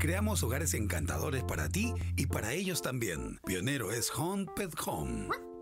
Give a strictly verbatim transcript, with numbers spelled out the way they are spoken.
Creamos hogares encantadores para ti y para ellos también. Pionero es Home Pet Home.